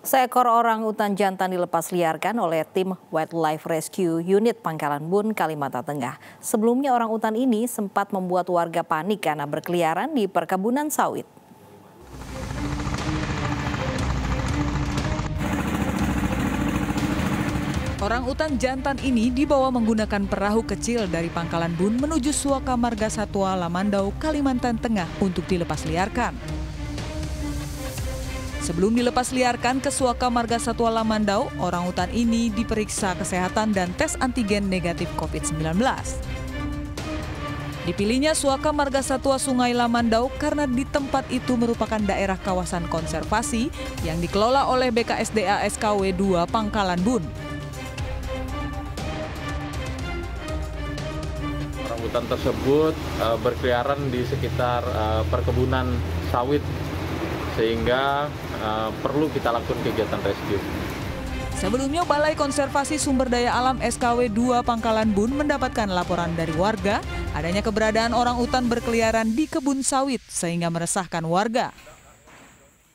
Seekor orang utan jantan dilepas liarkan oleh tim Wildlife Rescue Unit Pangkalan Bun, Kalimantan Tengah. Sebelumnya orang utan ini sempat membuat warga panik karena berkeliaran di perkebunan sawit. Orang utan jantan ini dibawa menggunakan perahu kecil dari Pangkalan Bun menuju Suaka Marga Satwa Lamandau, Kalimantan Tengah untuk dilepas liarkan. Sebelum dilepas liarkan ke Suaka Marga Satwa Lamandau, orang utan ini diperiksa kesehatan dan tes antigen negatif COVID-19. Dipilihnya Suaka Marga Satwa Sungai Lamandau karena di tempat itu merupakan daerah kawasan konservasi yang dikelola oleh BKSDA SKW 2 Pangkalan Bun. Orang utan tersebut berkeliaran di sekitar perkebunan sawit, sehingga perlu kita lakukan kegiatan rescue. Sebelumnya Balai Konservasi Sumber Daya Alam SKW 2 Pangkalan Bun mendapatkan laporan dari warga adanya keberadaan orang utan berkeliaran di kebun sawit sehingga meresahkan warga.